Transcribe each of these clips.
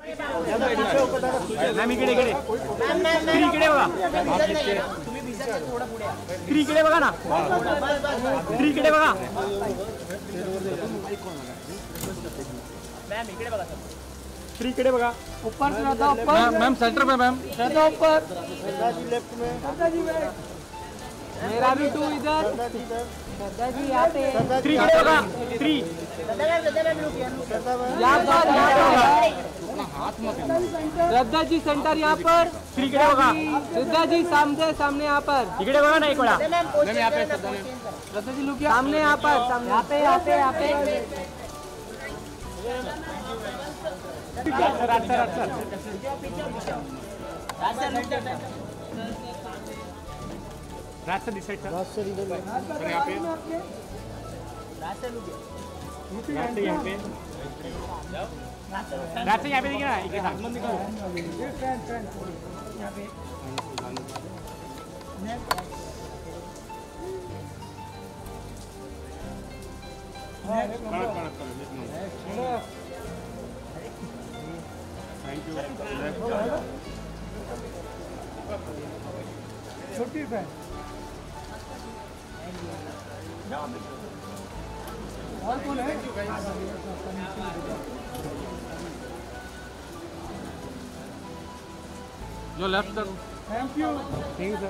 Ma'am इकडे इकडे इकडे बघा, इकडे बघा ना, इकडे बघा मॅम, इकडे बघा, इकडे बघा, ऊपर श्रद्धा ऊपर मैम, सेंटर में मैम, श्रद्धा ऊपर, श्रद्धा जी लेफ्ट में, श्रद्धा जी मेरा भी 2 इधर, श्रद्धा जी यहाँ पे 3 इकडे बघा, 3 यहाँ पर श्रद्धा जी सेंटर यहाँ पर, 3 इकडे बघा, श्रद्धा जी सामने सामने यहाँ पर, इकडे बघा ना एक वेळा मैम, यहाँ पे श्रद्धा जी लुक सामने यहाँ पर, यहाँ पे यहाँ पे यहाँ पे रास्ता डिसाइड कर, रास्ता इधर सर, यहाँ पे रास्ता यहाँ पे, रास्ता यहाँ पे दिखे ना, इधर आगमन दिखाओ यहाँ पे, थैंक यू। छोटी फैन और कौन है? जो left sir, thank you, thank you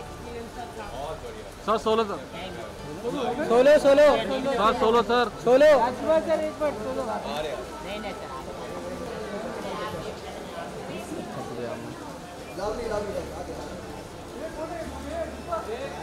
sir, solo sir, solo solo sir, solo sir, solo sir, एक बार सोलो नहीं